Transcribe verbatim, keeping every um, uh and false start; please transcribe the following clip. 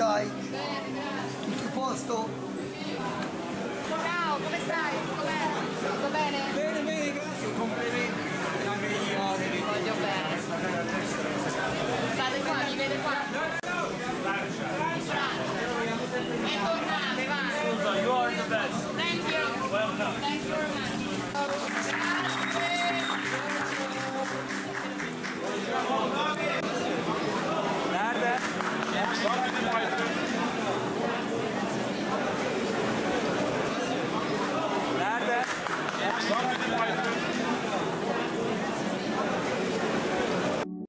stai? Tutto a posto? Ciao, come stai? Com'è? Tutto bene? Bene, bene, grazie, complimenti. Anche io vi Voglio bene. State qua, mi vede qua. E tornate, va. You are the best. Thank you. Well done. Thank you very much. Nerede?